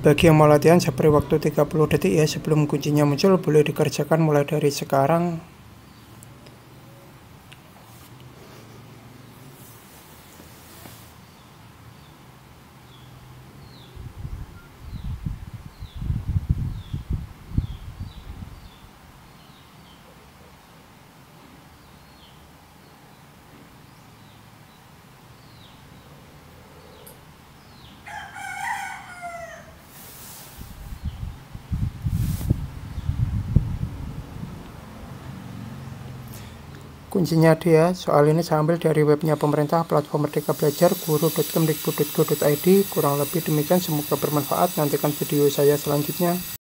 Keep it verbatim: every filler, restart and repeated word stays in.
Bagi yang mau latihan, saya beri waktu tiga puluh detik ya sebelum kuncinya muncul. Boleh dikerjakan mulai dari sekarang. Kuncinya dia, soal ini saya ambil dari webnya pemerintah, platform Merdeka Belajar, guru titik kemdikbud titik go titik id. Kurang lebih demikian, semoga bermanfaat. Nantikan video saya selanjutnya.